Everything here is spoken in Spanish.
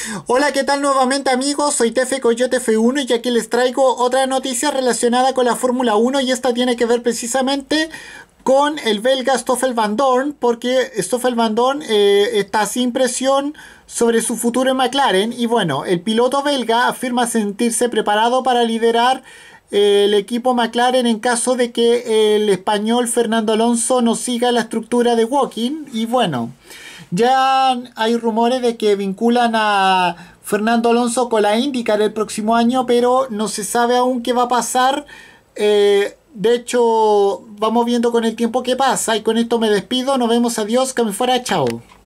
Hola, ¿qué tal nuevamente amigos? Soy Tefe Coyote F1 y aquí les traigo otra noticia relacionada con la Fórmula 1 y esta tiene que ver precisamente con el belga Stoffel Van Dorn porque Stoffel Van Dorn está sin presión sobre su futuro en McLaren y bueno, el piloto belga afirma sentirse preparado para liderar el equipo McLaren en caso de que el español Fernando Alonso no siga la estructura de Walking y bueno. Ya hay rumores de que vinculan a Fernando Alonso con la IndyCar el próximo año, pero no se sabe aún qué va a pasar. De hecho, vamos viendo con el tiempo qué pasa. Y con esto me despido. Nos vemos. Adiós. Que me fuera. Chao.